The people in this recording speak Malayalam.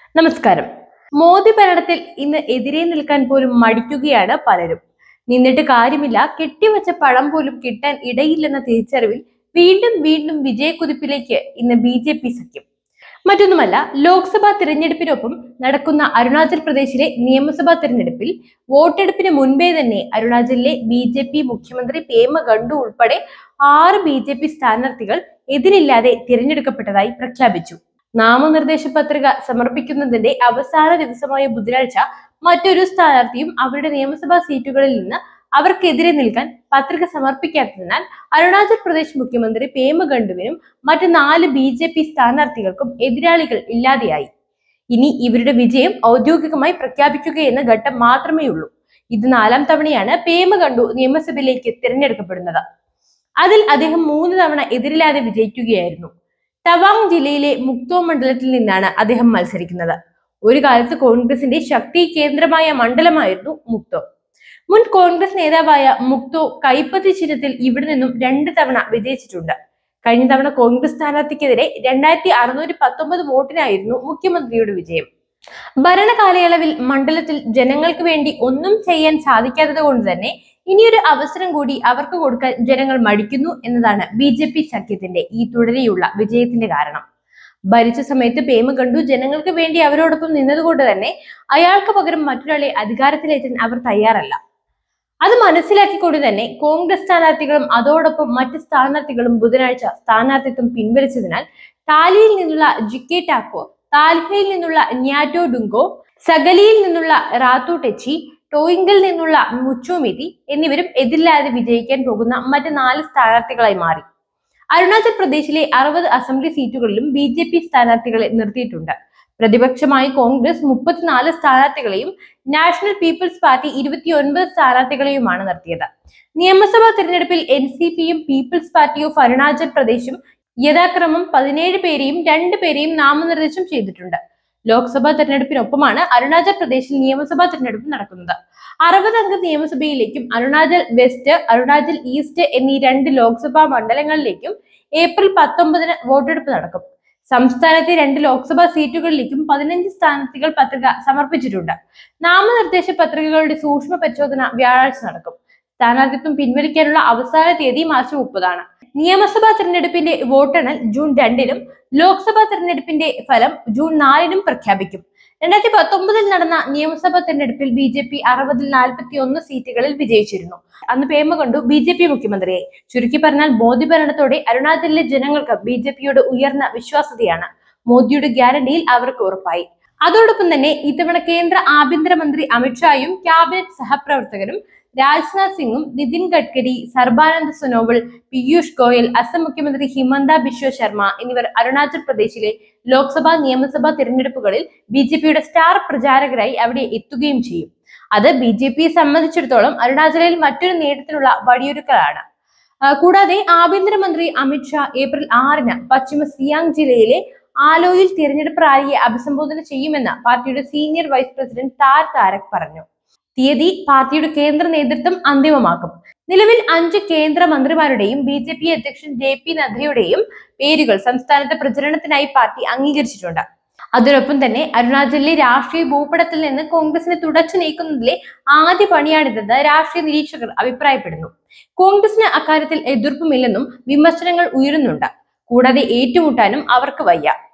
നമസ്കാരം. മോദി ഭരണത്തിൽ ഇന്ന് എതിരെ നിൽക്കാൻ പോലും മടിക്കുകയാണ് പലരും. നിന്നിട്ട് കാര്യമില്ല, കെട്ടിവച്ച പഴം പോലും കിട്ടാൻ ഇടയില്ലെന്ന തിരിച്ചറിവിൽ വീണ്ടും വീണ്ടും വിജയക്കുതിപ്പിലേക്ക് ഇന്ന് BJP സഖ്യം. മറ്റൊന്നുമല്ല, ലോക്സഭാ തിരഞ്ഞെടുപ്പിനൊപ്പം നടക്കുന്ന അരുണാചൽ പ്രദേശിലെ നിയമസഭാ തിരഞ്ഞെടുപ്പിൽ വോട്ടെടുപ്പിന് മുൻപേ തന്നെ അരുണാചലിലെ BJP മുഖ്യമന്ത്രി പേമ ഖണ്ഡു ഉൾപ്പെടെ 6 BJP സ്ഥാനാർത്ഥികൾ എതിരില്ലാതെ തിരഞ്ഞെടുക്കപ്പെട്ടതായി പ്രഖ്യാപിച്ചു. നാമനിർദ്ദേശ പത്രിക സമർപ്പിക്കുന്നതിന്റെ അവസാന ദിവസമായ ബുധനാഴ്ച മറ്റൊരു സ്ഥാനാർത്ഥിയും അവരുടെ നിയമസഭാ സീറ്റുകളിൽ നിന്ന് അവർക്കെതിരെ നിൽക്കാൻ പത്രിക സമർപ്പിക്കാത്തതിനാൽ അരുണാചൽ പ്രദേശ് മുഖ്യമന്ത്രി പേമ ഖണ്ഡുവിനും മറ്റ് 4 BJP സ്ഥാനാർത്ഥികൾക്കും എതിരാളികൾ ഇല്ലാതെയായി. ഇനി ഇവരുടെ വിജയം ഔദ്യോഗികമായി പ്രഖ്യാപിക്കുകയെന്ന ഘട്ടം മാത്രമേ ഉള്ളൂ. ഇത് 4ാം തവണയാണ് പേമ ഖണ്ഡു നിയമസഭയിലേക്ക് തിരഞ്ഞെടുക്കപ്പെടുന്നത്. അതിൽ അദ്ദേഹം 3 തവണ എതിരില്ലാതെ വിജയിക്കുകയായിരുന്നു. തവാങ് ജില്ലയിലെ മുക്തോ മണ്ഡലത്തിൽ നിന്നാണ് അദ്ദേഹം മത്സരിക്കുന്നത്. ഒരു കാലത്ത് കോൺഗ്രസിന്റെ ശക്തി കേന്ദ്രമായ മണ്ഡലമായിരുന്നു മുക്തോ. മുൻ കോൺഗ്രസ് നേതാവായ മുക്തോ കൈപ്പത്തി ചിഹ്നത്തിൽ ഇവിടെ നിന്നും 2 തവണ വിജയിച്ചിട്ടുണ്ട്. കഴിഞ്ഞ തവണ കോൺഗ്രസ് സ്ഥാനാർത്ഥിക്കെതിരെ 2619 വോട്ടിനായിരുന്നു മുഖ്യമന്ത്രിയുടെ വിജയം. ഭരണകാലയളവിൽ മണ്ഡലത്തിൽ ജനങ്ങൾക്ക് വേണ്ടി ഒന്നും ചെയ്യാൻ സാധിക്കാത്തത് കൊണ്ട് തന്നെ ഇനിയൊരു അവസരം കൂടി അവർക്ക് കൊടുക്കാൻ ജനങ്ങൾ മടിക്കുന്നു എന്നതാണ് BJP സഖ്യത്തിന്റെ ഈ തുടരെയുള്ള വിജയത്തിന്റെ കാരണം. ഭരിച്ച സമയത്ത് പേമ ഖണ്ഡു ജനങ്ങൾക്ക് വേണ്ടി അവരോടൊപ്പം നിന്നതുകൊണ്ട് തന്നെ അയാൾക്ക് പകരം മറ്റൊരാളെ അധികാരത്തിലേറ്റാൻ അവർ തയ്യാറല്ല. അത് മനസ്സിലാക്കിക്കൊണ്ട് തന്നെ കോൺഗ്രസ് സ്ഥാനാർത്ഥികളും അതോടൊപ്പം മറ്റ് സ്ഥാനാർത്ഥികളും ബുധനാഴ്ച സ്ഥാനാർത്ഥിത്വം പിൻവലിച്ചതിനാൽ താലിയിൽ നിന്നുള്ള ജിക്കെ ടാക്കോ, താൽഹയിൽ നിന്നുള്ള ന്യാറ്റോ ഡുങ്കോ, സഗലിയിൽ നിന്നുള്ള റാത്തു ടെച്ചി, ടോയിങ്കിൽ നിന്നുള്ള മുച്ചോമിതി എന്നിവരും എതിരില്ലാതെ വിജയിക്കാൻ പോകുന്ന മറ്റ് 4 സ്ഥാനാർത്ഥികളായി മാറി. അരുണാചൽ പ്രദേശിലെ 60 അസംബ്ലി സീറ്റുകളിലും BJP സ്ഥാനാർത്ഥികളെ നിർത്തിയിട്ടുണ്ട്. പ്രതിപക്ഷമായി കോൺഗ്രസ് 34 സ്ഥാനാർത്ഥികളെയും നാഷണൽ പീപ്പിൾസ് പാർട്ടി 29 സ്ഥാനാർത്ഥികളെയുമാണ് നിർത്തിയത്. നിയമസഭാ തിരഞ്ഞെടുപ്പിൽ NCPയും പീപ്പിൾസ് പാർട്ടി ഓഫ് അരുണാചൽ പ്രദേശും യഥാക്രമം 17 പേരെയും 2 പേരെയും നാമനിർദ്ദേശം ചെയ്തിട്ടുണ്ട്. ലോക്സഭാ തെരഞ്ഞെടുപ്പിനൊപ്പമാണ് അരുണാചൽ പ്രദേശിൽ നിയമസഭാ തെരഞ്ഞെടുപ്പ് നടക്കുന്നത്. 60 അംഗ നിയമസഭയിലേക്കും അരുണാചൽ വെസ്റ്റ്, അരുണാചൽ ഈസ്റ്റ് എന്നീ 2 ലോക്സഭാ മണ്ഡലങ്ങളിലേക്കും ഏപ്രിൽ 19-ന് വോട്ടെടുപ്പ് നടക്കും. സംസ്ഥാനത്തെ 2 ലോക്സഭാ സീറ്റുകളിലേക്കും 15 സ്ഥാനാർത്ഥികൾ പത്രിക സമർപ്പിച്ചിട്ടുണ്ട്. നാമനിർദ്ദേശ പത്രികകളുടെ സൂക്ഷ്മ പരിശോധന വ്യാഴാഴ്ച നടക്കും. സ്ഥാനാർത്ഥിത്വം പിൻവലിക്കാനുള്ള അവസാന തീയതി മാർച്ച് 30-ആണ്. നിയമസഭാ തെരഞ്ഞെടുപ്പിന്റെ വോട്ടെണ്ണൽ ജൂൺ 2-നും ലോക്സഭാ തെരഞ്ഞെടുപ്പിന്റെ ഫലം ജൂൺ 4-നും പ്രഖ്യാപിക്കും. 2019-ൽ നടന്ന നിയമസഭാ തെരഞ്ഞെടുപ്പിൽ BJP 60-ൽ 41 സീറ്റുകളിൽ വിജയിച്ചിരുന്നു. അന്ന് പേമ ഖണ്ഡു BJP മുഖ്യമന്ത്രിയായി. ചുരുക്കി പറഞ്ഞാൽ മോദി ഭരണത്തോടെ അരുണാചലിലെ ജനങ്ങൾക്ക് BJPയോട് ഉയർന്ന വിശ്വാസ്യതയാണ്. മോദിയുടെ ഗ്യാരണ്ടിയിൽ അവർക്ക് ഉറപ്പായി. അതോടൊപ്പം തന്നെ ഇത്തവണ കേന്ദ്ര ആഭ്യന്തരമന്ത്രി അമിത്ഷായും ക്യാബിനറ്റ് സഹപ്രവർത്തകരും രാജ്നാഥ് സിംഗും നിതിൻ ഗഡ്കരി, സർബാനന്ദ് സോനോവാൾ, പീയൂഷ് ഗോയൽ, അസം മുഖ്യമന്ത്രി ഹിമന്ത ബിശ്വ ശർമ്മ എന്നിവർ അരുണാചൽ പ്രദേശിലെ ലോക്സഭാ നിയമസഭാ തിരഞ്ഞെടുപ്പുകളിൽ BJPയുടെ സ്റ്റാർ പ്രചാരകരായി അവിടെ എത്തുകയും ചെയ്യും. അത് BJPയെ സംബന്ധിച്ചിടത്തോളം അരുണാചലിൽ മറ്റൊരു നേട്ടത്തിനുള്ള വഴിയൊരുക്കലാണ്. കൂടാതെ ആഭ്യന്തരമന്ത്രി അമിത്ഷാ ഏപ്രിൽ 6-ന് പശ്ചിമ സിയാങ് ജില്ലയിലെ ആലോയിൽ തിരഞ്ഞെടുപ്പ് റാലിയെ അഭിസംബോധന ചെയ്യുമെന്ന് പാർട്ടിയുടെ സീനിയർ വൈസ് പ്രസിഡന്റ് താരക് പറഞ്ഞു. തീയതി പാർട്ടിയുടെ കേന്ദ്ര നേതൃത്വം അന്തിമമാക്കും. നിലവിൽ 5 കേന്ദ്ര മന്ത്രിമാരുടെയും BJP അധ്യക്ഷൻ JP നദ്ദയുടെയും പേരുകൾ സംസ്ഥാനത്തെ പ്രചരണത്തിനായി പാർട്ടി അംഗീകരിച്ചിട്ടുണ്ട്. അതോടൊപ്പം തന്നെ അരുണാചലിലെ രാഷ്ട്രീയ ഭൂപടത്തിൽ നിന്ന് കോൺഗ്രസിനെ തുടച്ചു നീക്കുന്നതിലെ ആദ്യ പണിയാണിതെന്ന് രാഷ്ട്രീയ നിരീക്ഷകർ അഭിപ്രായപ്പെടുന്നു. കോൺഗ്രസിന് അക്കാര്യത്തിൽ എതിർപ്പുമില്ലെന്നും വിമർശനങ്ങൾ ഉയരുന്നുണ്ട്. കൂടാതെ ഏറ്റുമുട്ടാനും അവർക്ക് വയ്യ.